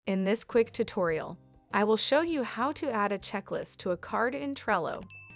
In this quick tutorial, I will show you how to add a checklist to a card in Trello.